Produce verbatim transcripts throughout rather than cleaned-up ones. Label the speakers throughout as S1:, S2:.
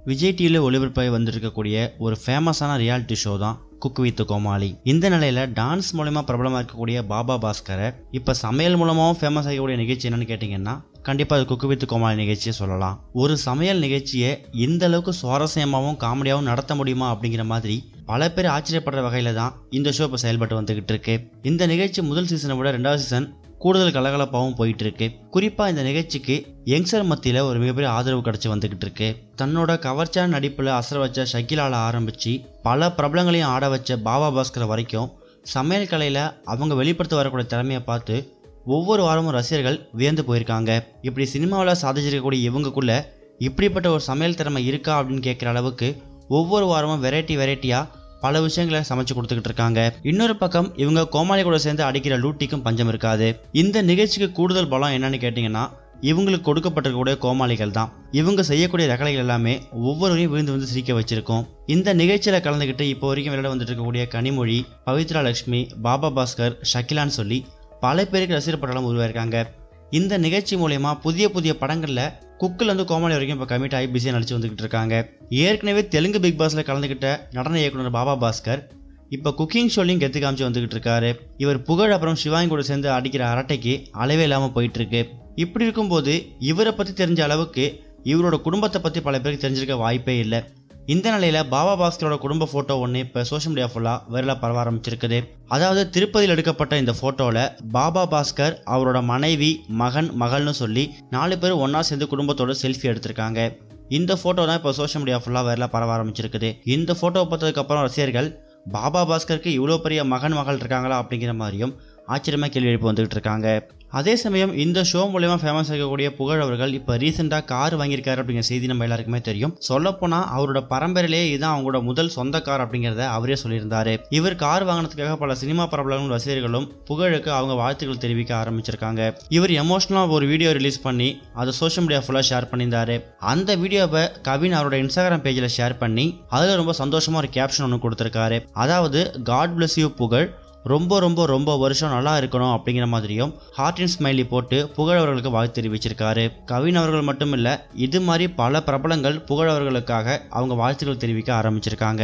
S1: விஜய் டிவியில் ஒளிபரப்பாகி வந்திருக்கக்கூடிய ஒரு ஃபேமஸான ரியாலிட்டி ஷோ தான் குக் வித் கோமாளி. இந்த நிலையில டான்ஸ் மூலமா பிரபலமாக இருக்கக்கூடிய பாபா பாஸ்கரை இப்ப சமையல் மூலமாகவும் ஃபேமஸ் ஆகக்கூடிய நிகழ்ச்சி என்னன்னு கேட்டீங்கன்னா கண்டிப்பா அது குக் வித் கோமாளி நிகழ்ச்சியை சொல்லலாம். ஒரு சமையல் நிகழ்ச்சியை இந்த அளவுக்கு சுவாரஸ்யமாகவும் காமெடியாகவும் நடத்த முடியுமா அப்படிங்கிற மாதிரி பல பேர் ஆச்சரியப்படுற வகையில தான் இந்த ஷோ இப்போ செயல்பட்டு வந்துகிட்டு இருக்கு. இந்த நிகழ்ச்சி முதல் சீசனை விட ரெண்டாவது சீசன் கூடுதல் கலகலப்பாகவும் போயிட்டு இருக்கு. குறிப்பா இந்த நிகழ்ச்சிக்கு யங்ஸ்டர் மத்தியில ஒரு மிகப்பெரிய ஆதரவு கிடைச்சி வந்துகிட்டு இருக்கு. தன்னோட கவர்ச்சியான நடிப்புல அசர வச்ச ஷக்கிலால ஆரம்பிச்சு பல பிரபலங்களையும் ஆட வச்ச பாபா பாஸ்கர் வரைக்கும் சமையல் கலையில அவங்க வெளிப்படுத்த வரக்கூடிய திறமையை பார்த்து ஒவ்வொரு வாரமும் ரசிகர்கள் வியந்து போயிருக்காங்க. இப்படி சினிமாவில் சாதிச்சிருக்கக்கூடிய இவங்களுக்குள்ள இப்படிப்பட்ட ஒரு சமையல் திறமை இருக்கா அப்படின்னு கேட்குற அளவுக்கு ஒவ்வொரு வாரமும் வெரைட்டி வெரைட்டியா பல விஷயங்களை சமைச்சு கொடுத்துக்கிட்டு இருக்காங்க. இன்னொரு பக்கம் இவங்க கோமாளி கூட சேர்ந்து அடிக்கிற லூட்டிக்கும் பஞ்சம் இருக்காது. இந்த நிகழ்ச்சிக்கு கூடுதல் பலம் என்னன்னு கேட்டீங்கன்னா இவங்களுக்கு கொடுக்கப்பட்டிருக்கக்கூடிய கோமாளிகள் தான். இவங்க செய்யக்கூடிய ரகலைகள் எல்லாமே ஒவ்வொருவரையும் விழுந்து வந்து சிரிக்க வச்சிருக்கோம். இந்த நிகழ்ச்சியில கலந்துக்கிட்டு இப்போ வரைக்கும் விளையாட வந்துட்டு இருக்கக்கூடிய கனிமொழி, பவித்ரா லட்சுமி, பாபா பாஸ்கர், ஷக்கிலான்னு சொல்லி பல பேருக்கு ரசிகர் பட்டாளம் உருவாயிருக்காங்க. இந்த நிகழ்ச்சி மூலயமா புதிய புதிய படங்கள்ல குக்கில் வந்து கோமாளி வரைக்கும் இப்போ கமிட் ஆகி பிஸியாக நடிச்சு வந்துகிட்டு இருக்காங்க. ஏற்கனவே தெலுங்கு பிக் பாஸ்ல கலந்துக்கிட்ட நடன இயக்குனர் பாபா பாஸ்கர் இப்போ குக்கிங் ஷோலையும் கெத்து காமிச்சு வந்துகிட்டு இருக்காரு. இவர் புகழ் அப்புறம் சிவாங்கி கூட சேர்ந்து அடிக்கிற அரட்டைக்கு அளவே இல்லாமல் போயிட்டு இருக்கு. இப்படி இருக்கும்போது இவரை பற்றி தெரிஞ்ச அளவுக்கு இவரோட குடும்பத்தை பற்றி பல பேருக்கு தெரிஞ்சிருக்க வாய்ப்பே இல்லை. இந்த நிலையில பாபா பாஸ்கரோட குடும்ப போட்டோ ஒன்று இப்போ சோஷியல் மீடியா ஃபுல்லா வைரலா பரவ ஆரம்பிச்சிருக்குது. அதாவது திருப்பதியில் எடுக்கப்பட்ட இந்த போட்டோல பாபா பாஸ்கர் அவரோட மனைவி, மகன், மகள்னு சொல்லி நாலு பேர் ஒன்னா சேர்ந்து குடும்பத்தோட செல்ஃபி எடுத்திருக்காங்க. இந்த போட்டோ தான் இப்போ சோஷியல் மீடியா ஃபுல்லா வைரலா பரவ ஆரம்பிச்சிருக்குது. இந்த போட்டோ பார்த்ததுக்கு அப்புறம் ரசிகர்கள் பாபா பாஸ்கருக்கு இவ்வளோ பெரிய மகன் மகள் இருக்காங்களா அப்படிங்கிற மாதிரியும் ஆச்சரியமா கேள்வி எழுப்பி வந்துகிட்டு இருக்காங்க. அதே சமயம் இந்த ஷோ மூலமா ஃபேமஸ் ஆகக்கூடிய புகழ் அவர்கள் இப்போ ரீசெண்டாக கார் வாங்கியிருக்காரு அப்படிங்கிற செய்தி நம்ம எல்லாருக்குமே தெரியும். சொல்லப்போனால் அவரோட பரம்பரையிலேயே இதுதான் அவங்களோட முதல் சொந்த கார் அப்படிங்கிறத அவரே சொல்லியிருந்தாரு. இவர் கார் வாங்கினதுக்காக பல சினிமா பிரபலங்களும் ரசிகர்களும் புகழுக்கு அவங்க வாழ்த்துக்கள் தெரிவிக்க ஆரம்பிச்சிருக்காங்க. இவர் எமோஷனலாக ஒரு வீடியோ ரிலீஸ் பண்ணி அதை சோஷியல் மீடியா ஃபுல்லாக ஷேர் பண்ணியிருந்தாரு. அந்த வீடியோவை கவின் அவரோட இன்ஸ்டாகிராம் பேஜில் ஷேர் பண்ணி அதில் ரொம்ப சந்தோஷமாக ஒரு கேப்ஷன் ஒன்று கொடுத்துருக்காரு. அதாவது காட் பிளஸ் யூ புகழ், ரொம்ப ரொம்ப ரொம்ப வருஷம் நல்லா இருக்கணும் அப்படிங்கிற மாதிரியும் ஹார்ட் அண்ட் ஸ்மைலி போட்டு புகழ் அவர்களுக்கு வாழ்த்து தெரிவிச்சிருக்காரு. கவின் அவர்கள் மட்டும் இல்ல, இது மாதிரி பல பிரபலங்கள் புகழ் அவர்களுக்காக அவங்க வாழ்த்துக்கள் தெரிவிக்க ஆரம்பிச்சிருக்காங்க.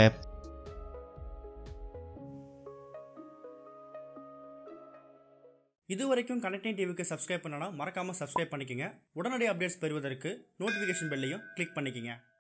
S2: இதுவரைக்கும் கனெக்டிங் டிவிக்கு சப்ஸ்கிரைப் பண்ணனா மறக்காம சப்ஸ்கிரைப் பண்ணிக்கங்க. உடனடி அப்டேட்ஸ் பெறுவதற்கு நோட்டிஃபிகேஷன் பெல்லையும் கிளிக் பண்ணிக்கங்க.